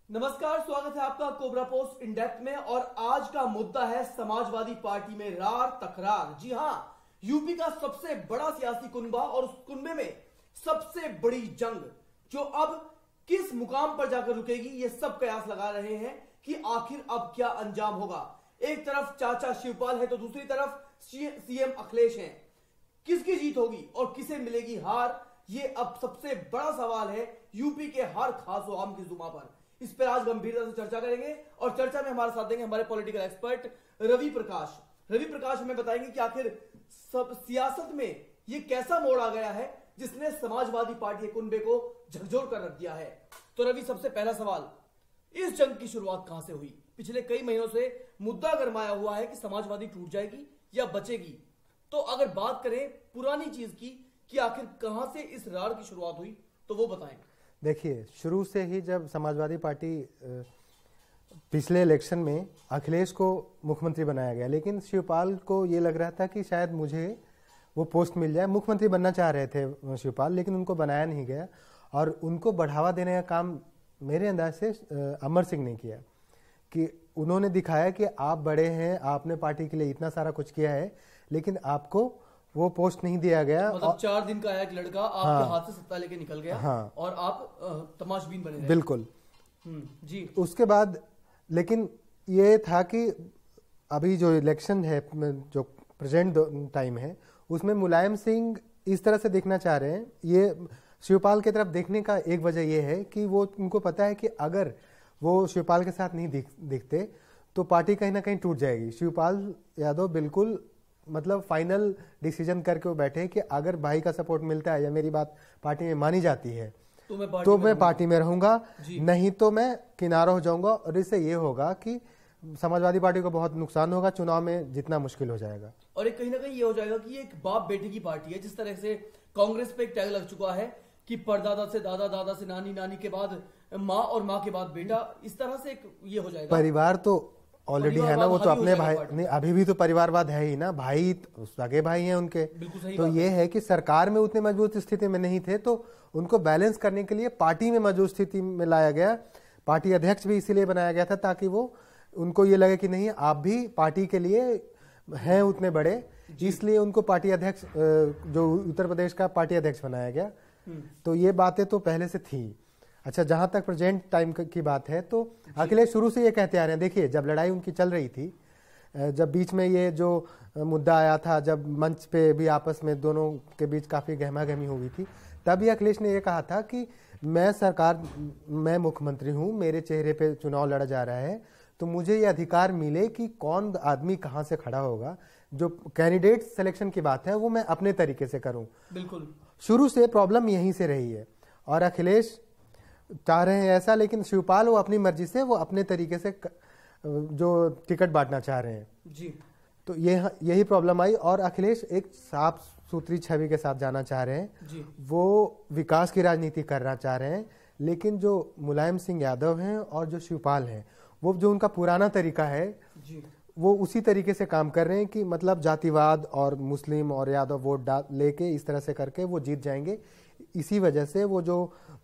नमस्कार, स्वागत है आपका कोबरापोस्ट इन डेप्थ में। और आज का मुद्दा है समाजवादी पार्टी में रार तकरार। जी हां, यूपी का सबसे बड़ा सियासी कुनबा और उस कुनबे में सबसे बड़ी जंग जो अब किस मुकाम पर जाकर रुकेगी, ये सब कयास लगा रहे हैं कि आखिर अब क्या अंजाम होगा। एक तरफ चाचा शिवपाल है तो दूसरी तरफ सीएम अखिलेश हैं। किसकी जीत होगी और किसे मिलेगी हार, ये अब सबसे बड़ा सवाल है यूपी के हर खास व आम की जुबां पर। इस पर आज गंभीरता से चर्चा करेंगे और चर्चा में हमारे साथ देंगे हमारे पॉलिटिकल एक्सपर्ट रवि प्रकाश हमें बताएंगे कि आखिर सब सियासत में ये कैसा मोड़ आ गया है जिसने समाजवादी पार्टी के कुनबे को झकझोर कर रख दिया है। तो रवि, सबसे पहला सवाल, इस जंग की शुरुआत कहां से हुई? पिछले कई महीनों से मुद्दा गरमाया हुआ है कि समाजवादी टूट जाएगी या बचेगी। तो अगर बात करें पुरानी चीज की कि आखिर कहां से इस रार की शुरुआत हुई, तो वो बताएं। देखिए, शुरू से ही जब समाजवादी पार्टी पिछले इलेक्शन में अखिलेश को मुख्यमंत्री बनाया गया, लेकिन शिवपाल को ये लग रहा था कि शायद मुझे वो पोस्ट मिल जाए। मुख्यमंत्री बनना चाह रहे थे शिवपाल, लेकिन उनको बनाया नहीं गया। और उनको बढ़ावा देने का काम मेरे अंदाज से अमर सिंह ने किया, कि उन्होंने दिखाया कि आप बड़े हैं, आपने पार्टी के लिए इतना सारा कुछ किया है, लेकिन आपको वो पोस्ट नहीं दिया गया। मतलब 4 दिन का एक लड़का आपके हाथ से सत्ता लेके निकल गया। हाँ, और आप तमाशबीन बने रहे। बिल्कुल जी। उसके बाद लेकिन ये था कि अभी जो इलेक्शन है, जो प्रेजेंट टाइम है, उसमें मुलायम सिंह इस तरह से देखना चाह रहे हैं। ये शिवपाल की तरफ देखने का एक वजह यह है कि वो उनको पता है कि अगर वो शिवपाल के साथ नहीं दिखते तो पार्टी कहीं ना कहीं टूट जाएगी। शिवपाल यादव बिल्कुल मतलब फाइनल डिसीजन करके वो बैठे कि अगर भाई का सपोर्ट मिलता है या मेरी बात पार्टी में मानी जाती है तो मैं पार्टी में रहूंगा, नहीं तो मैं किनारा हो जाऊंगा। और इससे ये होगा कि समाजवादी पार्टी को बहुत नुकसान होगा, चुनाव में जितना मुश्किल हो जाएगा। और एक कहीं ना कहीं ये हो जाएगा कि एक बाप बेटे की पार्टी है। जिस तरह से कांग्रेस पे एक टैग लग चुका है कि परदादा से दादा, दादा से नानी, नानी के बाद माँ और माँ के बाद बेटा, इस तरह से एक ये हो जाएगा। परिवार तो ऑलरेडी है ना, वो तो अपने भाई नहीं, अभी भी तो परिवारवाद है ही ना, भाई सगे भाई हैं उनके। तो ये है कि सरकार में उतने मजबूत स्थिति में नहीं थे, तो उनको बैलेंस करने के लिए पार्टी में मजबूत स्थिति में लाया गया। पार्टी अध्यक्ष भी इसीलिए बनाया गया था ताकि वो उनको ये लगे कि नहीं, आप भी पार्टी के लिए हैं उतने बड़े, इसलिए उनको पार्टी अध्यक्ष, जो उत्तर प्रदेश का पार्टी अध्यक्ष बनाया गया। तो ये बातें तो पहले से थी। अच्छा, जहां तक प्रेजेंट टाइम की बात है तो अखिलेश शुरू से ये कहते आ रहे हैं। देखिए, जब लड़ाई उनकी चल रही थी, जब बीच में ये जो मुद्दा आया था, जब मंच पे भी आपस में दोनों के बीच काफी गहमागहमी हो गई थी, तब ये अखिलेश ने ये कहा था कि मैं मुख्यमंत्री हूं, मेरे चेहरे पे चुनाव लड़ा जा रहा है, तो मुझे ये अधिकार मिले कि कौन आदमी कहां से खड़ा होगा। जो कैंडिडेट सिलेक्शन की बात है वो मैं अपने तरीके से करूं। बिल्कुल, शुरू से प्रॉब्लम यहीं से रही है और अखिलेश चाह रहे हैं ऐसा, लेकिन शिवपाल वो अपनी मर्जी से, वो अपने तरीके से जो टिकट बांटना चाह रहे हैं जी। तो यही प्रॉब्लम आई और अखिलेश एक साफ सुथरी छवि के साथ जाना चाह रहे हैं जी। वो विकास की राजनीति करना चाह रहे हैं। लेकिन जो मुलायम सिंह यादव हैं और जो शिवपाल हैं, वो जो उनका पुराना तरीका है जी, वो उसी तरीके से काम कर रहे हैं कि मतलब जातिवाद और मुस्लिम और यादव वोट लेके इस तरह से करके वो जीत जाएंगे। इसी वजह से वो जो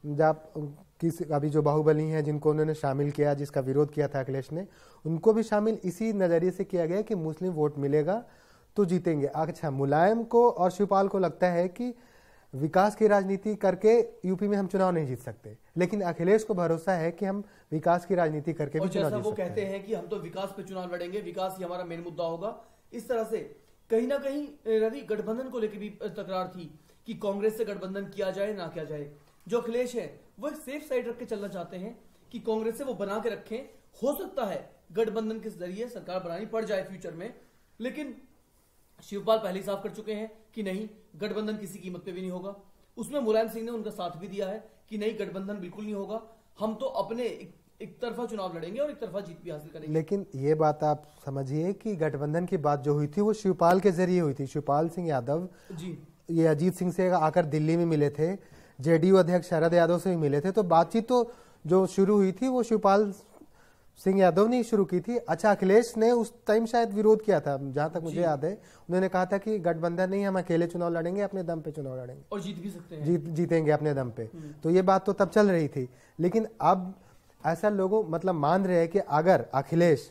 अभी जो बाहुबली हैं जिनको उन्होंने शामिल किया, जिसका विरोध किया था अखिलेश ने, उनको भी शामिल इसी नजरिए से किया गया कि मुस्लिम वोट मिलेगा तो जीतेंगे। अच्छा, मुलायम को और शिवपाल को लगता है कि विकास की राजनीति करके यूपी में हम चुनाव नहीं जीत सकते, लेकिन अखिलेश को भरोसा है कि हम विकास की राजनीति करके भी चुनाव जीत सकते हैं। वो कहते हैं कि हम तो विकास पे चुनाव लड़ेंगे, विकास ही हमारा मेन मुद्दा होगा। इस तरह से कहीं ना कहीं रवि, गठबंधन को लेकर भी तकरार थी कि कांग्रेस से गठबंधन किया जाए ना किया जाए। जो अखिलेश है वो एक सेफ साइड रख के चलना चाहते हैं कि कांग्रेस से वो बना के रखें। हो सकता है गठबंधन के जरिए सरकार बनानी पड़ जाए फ्यूचर में, लेकिन शिवपाल पहले ही साफ कर चुके हैं कि नहीं, गठबंधन किसी कीमत पे भी नहीं होगा। उसमें मुलायम सिंह ने उनका साथ भी दिया है कि नहीं, गठबंधन बिल्कुल नहीं होगा, हम तो अपने एक तरफा चुनाव लड़ेंगे और एक तरफा जीत भी हासिल करेंगे। लेकिन ये बात आप समझिए कि गठबंधन की बात जो हुई थी वो शिवपाल के जरिए हुई थी। शिवपाल सिंह यादव जी, ये अजीत सिंह से आकर दिल्ली में मिले थे, जेडीयू अध्यक्ष शरद यादव से भी मिले थे, तो बातचीत तो जो शुरू हुई थी वो शिवपाल सिंह यादव ने शुरू की थी। अच्छा, अखिलेश ने उस टाइम शायद विरोध किया था, जहां तक मुझे याद है। उन्होंने कहा था कि गठबंधन नहीं, हम अकेले चुनाव लड़ेंगे, अपने दम पे चुनाव लड़ेंगे और जीत भी सकते हैं, जीतेंगे अपने दम पे। तो ये बात तो तब चल रही थी। लेकिन अब ऐसा लोगों मतलब मान रहे हैं कि अगर अखिलेश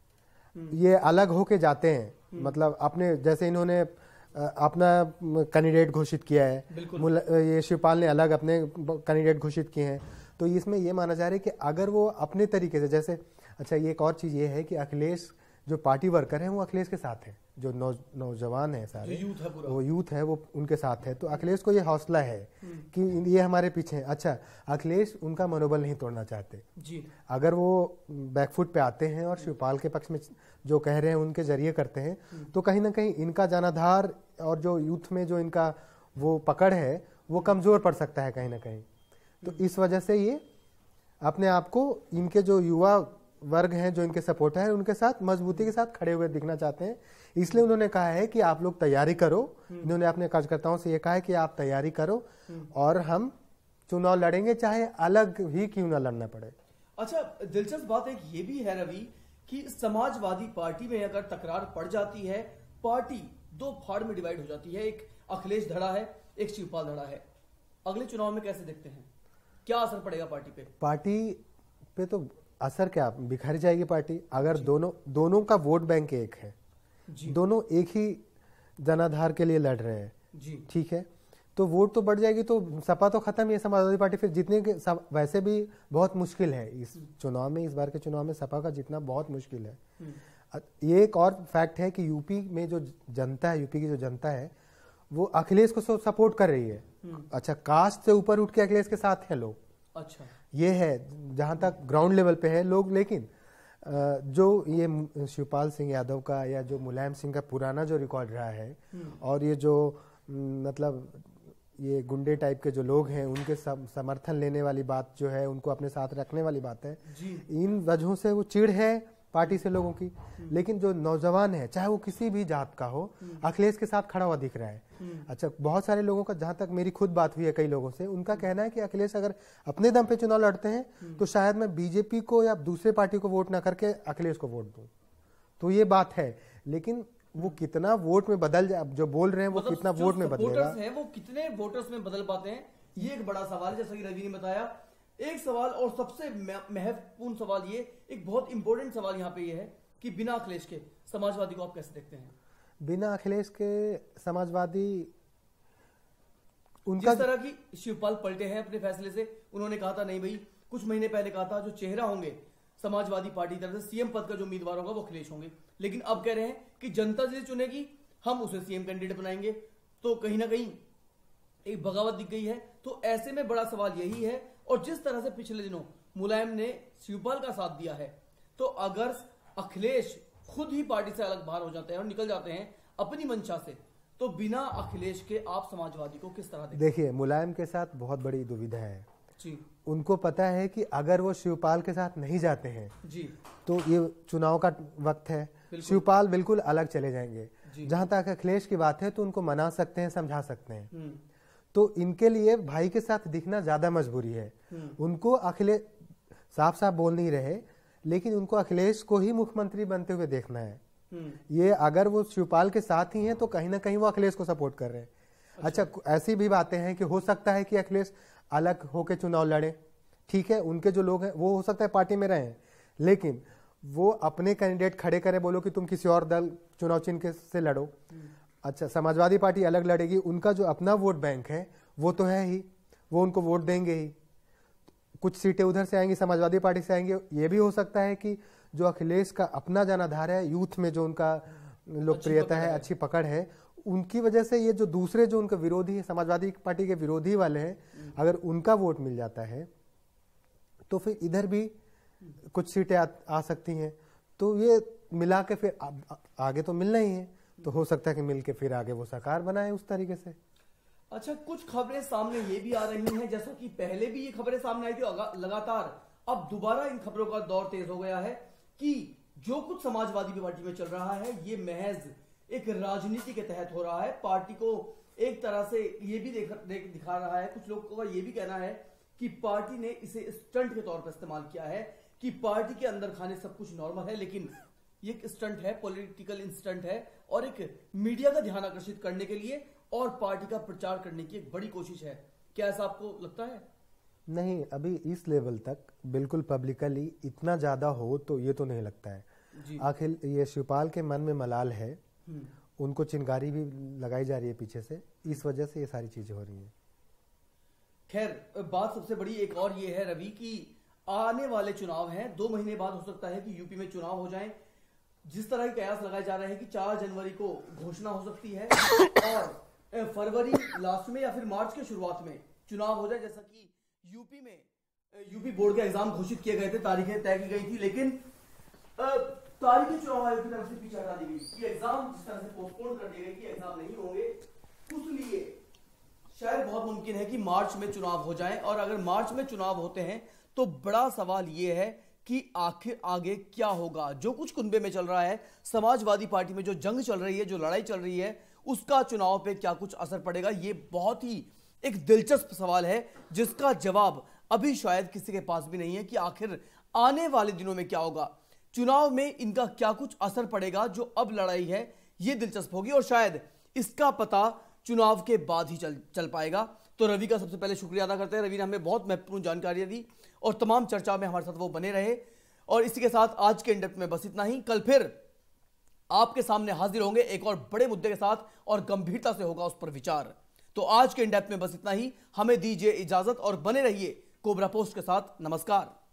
ये अलग होके जाते हैं, मतलब अपने जैसे इन्होंने अपना कैंडिडेट घोषित किया है, ये शिवपाल ने अलग अपने कैंडिडेट घोषित किए हैं, तो इसमें ये माना जा रहा है कि अगर वो अपने तरीके से जैसे, अच्छा ये एक और चीज ये है कि अखिलेश जो पार्टी वर्कर हैं वो अखिलेश के साथ हैं, जो नौजवान है सारे, वो यूथ है वो उनके साथ है, तो अखिलेश को ये हौसला है कि ये हमारे पीछे है। अच्छा, अखिलेश उनका मनोबल नहीं तोड़ना चाहते जी। अगर वो बैकफुट पे आते हैं और शिवपाल के पक्ष में जो कह रहे हैं उनके जरिए करते हैं, तो कहीं ना कहीं इनका जनाधार और जो यूथ में जो इनका वो पकड़ है वो कमजोर पड़ सकता है कहीं ना कहीं। तो इस वजह से ये अपने आप को इनके जो युवा वर्ग हैं जो इनके सपोर्टर हैं उनके साथ मजबूती के साथ खड़े हुए दिखना चाहते हैं, इसलिए उन्होंने कहा है कि आप लोग तैयारी करो। इन्होंने अपने कार्यकर्ताओं से ये कहा है कि आप तैयारी करो और हम चुनाव लड़ेंगे चाहे अलग ही क्यों ना लड़ना पड़े। अच्छा, दिलचस्प बात एक ये भी है रवि कि समाजवादी पार्टी में अगर तकरार पड़ जाती है, पार्टी दो फाड़ में डिवाइड हो जाती है, एक अखिलेश धड़ा है, एक शिवपाल धड़ा है। अगले चुनाव में कैसे देखते हैं, क्या असर पड़ेगा पार्टी पे? पार्टी पे तो असर क्या, बिखर जाएगी पार्टी। अगर दोनों का वोट बैंक एक है, दोनों एक ही जनाधार के लिए लड़ रहे हैं जी, ठीक है, तो वोट तो बढ़ जाएगी, तो सपा तो खत्म ही है, समाजवादी पार्टी फिर जीतने के वैसे भी बहुत मुश्किल है इस चुनाव में, इस बार के चुनाव में सपा का जीतना बहुत मुश्किल है। ये एक और फैक्ट है कि यूपी में जो जनता है, यूपी की जो जनता है वो अखिलेश को सपोर्ट कर रही है। अच्छा, कास्ट से ऊपर उठ के अखिलेश के साथ है लोग। अच्छा, ये है जहां तक ग्राउंड लेवल पे है लोग, लेकिन जो ये शिवपाल सिंह यादव का या जो मुलायम सिंह का पुराना जो रिकॉर्ड रहा है और ये जो मतलब ये गुंडे टाइप के जो लोग हैं उनके समर्थन लेने वाली बात जो है, उनको अपने साथ रखने वाली बात है, इन वजहों से वो चिढ़ है पार्टी से लोगों की। लेकिन जो नौजवान है चाहे वो किसी भी जात का हो, अखिलेश के साथ खड़ा हुआ दिख रहा है। अच्छा, बहुत सारे लोगों का, जहां तक मेरी खुद बात हुई है कई लोगों से, उनका कहना है कि अखिलेश अगर अपने दम पे चुनाव लड़ते हैं तो शायद मैं बीजेपी को या दूसरे पार्टी को वोट ना करके अखिलेश को वोट दूं। तो ये बात है, लेकिन वो कितना वोट में बदल जाए, जो बोल रहे हैं वो कितना वोट में बदलेगा, वो कितने वोटर्स में बदल पाते हैं, ये एक बड़ा सवाल है। जैसा कि रवि ने बताया, एक सवाल और सबसे महत्वपूर्ण सवाल, ये एक बहुत इंपॉर्टेंट सवाल यहाँ पे ये है कि बिना अखिलेश के समाजवादी को आप कैसे देखते हैं? बिना अखिलेश के समाजवादी, उनका जिस तरह की शिवपाल पलटे हैं अपने फैसले से, उन्होंने कहा था नहीं भाई, कुछ महीने पहले कहा था जो चेहरा होंगे समाजवादी पार्टी तरफ से सीएम पद का जो उम्मीदवार होगा वो अखिलेश होंगे, लेकिन अब कह रहे हैं कि जनता जिसे चुनेगी हम उसे सीएम कैंडिडेट बनाएंगे। तो कहीं ना कहीं एक बगावत दिख गई है। तो ऐसे में बड़ा सवाल यही है, और जिस तरह से पिछले दिनों मुलायम ने शिवपाल का साथ दिया है, तो अगर अखिलेश खुद ही पार्टी से अलग बाहर हो जाते हैं और निकल जाते हैं अपनी मंशा से, तो बिना अखिलेश के आप समाजवादी को किस तरह देखिए? मुलायम के साथ बहुत बड़ी दुविधा है जी। उनको पता है कि अगर वो शिवपाल के साथ नहीं जाते हैं जी, तो ये चुनाव का वक्त है, शिवपाल बिल्कुल अलग चले जाएंगे। जहां तक अखिलेश की बात है तो उनको मना सकते हैं, समझा सकते हैं, तो इनके लिए भाई के साथ दिखना ज्यादा मजबूरी है। उनको अखिलेश साफ साफ बोल नहीं रहे, लेकिन उनको अखिलेश को ही मुख्यमंत्री बनते हुए देखना है। ये अगर वो शिवपाल के साथ ही हैं तो कहीं ना कहीं वो अखिलेश को सपोर्ट कर रहे हैं। अच्छा, ऐसी भी बातें हैं कि हो सकता है कि अखिलेश अलग होकर चुनाव लड़े, ठीक है, उनके जो लोग हैं वो हो सकता है पार्टी में रहें, लेकिन वो अपने कैंडिडेट खड़े करे, बोलो कि तुम किसी और दल चुनाव चिन्ह से लड़ो। अच्छा, समाजवादी पार्टी अलग लड़ेगी, उनका जो अपना वोट बैंक है वो तो है ही, वो उनको वोट देंगे ही, कुछ सीटें उधर से आएंगी, समाजवादी पार्टी से आएंगे। ये भी हो सकता है कि जो अखिलेश का अपना जनाधार है, यूथ में जो उनका लोकप्रियता है, अच्छी पकड़ है, उनकी वजह से ये जो दूसरे जो उनके विरोधी है, समाजवादी पार्टी के विरोधी वाले हैं, अगर उनका वोट मिल जाता है तो फिर इधर भी कुछ सीटें आ सकती हैं। तो ये मिला के फिर आगे तो मिलना ही है, तो हो सकता है कि मिलके फिर आगे वो सरकार बनाए उस तरीके से। अच्छा, कुछ खबरें सामने ये भी आ रही हैं, जैसा कि पहले भी ये खबरें सामने आई थी लगातार, अब दोबारा इन खबरों का दौर तेज हो गया है कि जो कुछ समाजवादी पार्टी में चल रहा है ये महज एक राजनीति के तहत हो रहा है। पार्टी को एक तरह से ये भी दिखा रहा है, कुछ लोगों का ये भी कहना है कि पार्टी ने इसे स्टंट के तौर पर इस्तेमाल किया है कि पार्टी के अंदर खाने सब कुछ नॉर्मल है, लेकिन ये एक स्टंट है, पॉलिटिकल स्टंट है, और एक मीडिया का ध्यान आकर्षित करने के लिए और पार्टी का प्रचार करने की एक बड़ी कोशिश है। क्या ऐसा आपको लगता है? नहीं, अभी इस लेवल तक बिल्कुल पब्लिकली इतना ज्यादा हो तो ये तो नहीं लगता है। आखिर ये शिवपाल के मन में मलाल है, उनको चिंगारी भी लगाई जा रही है पीछे से, इस वजह से ये सारी चीजें हो रही हैं। खैर, बात सबसे बड़ी एक और ये है रवि कि आने वाले चुनाव हैं, 2 महीने बाद हो सकता है कि यूपी में चुनाव हो जाएं। जिस तरह के कयास लगाए जा रहे हैं कि 4 जनवरी को घोषणा हो सकती है और फरवरी लास्ट में या फिर मार्च के शुरुआत में चुनाव हो जाए, जैसा कि यूपी में यूपी बोर्ड के एग्जाम घोषित किए गए थे, तारीखें तय की गई थी, लेकिन तारीखें चुनाव आयोग की तरफ से पीछे हटा दी गई कि एग्जाम जिस तरह से पोस्टपोन कर दिए गए कि एग्जाम नहीं होंगे, उसलिए शायद बहुत मुमकिन है कि मार्च में चुनाव हो जाए। और अगर मार्च में चुनाव होते हैं तो बड़ा सवाल यह है कि आखिर आगे क्या होगा। जो कुछ कुनबे में चल रहा है, समाजवादी पार्टी में जो जंग चल रही है, जो लड़ाई चल रही है, उसका चुनाव पे क्या कुछ असर पड़ेगा, ये बहुत ही एक दिलचस्प सवाल है जिसका जवाब अभी शायद किसी के पास भी नहीं है कि आखिर आने वाले दिनों में क्या होगा, चुनाव में इनका क्या कुछ असर पड़ेगा। जो अब लड़ाई है ये दिलचस्प होगी और शायद इसका पता चुनाव के बाद ही चल पाएगा। तो रवि का सबसे पहले शुक्रिया अदा करते हैं। रवि ने हमें बहुत महत्वपूर्ण जानकारियां दी और तमाम चर्चा में हमारे साथ वो बने रहे। और इसी के साथ आज के इंडेप्थ में बस इतना ही। कल फिर आपके सामने हाजिर होंगे एक और बड़े मुद्दे के साथ और गंभीरता से होगा उस पर विचार। तो आज के इंडेप्थ में बस इतना ही। हमें दीजिए इजाजत और बने रहिए कोबरा पोस्ट के साथ। नमस्कार।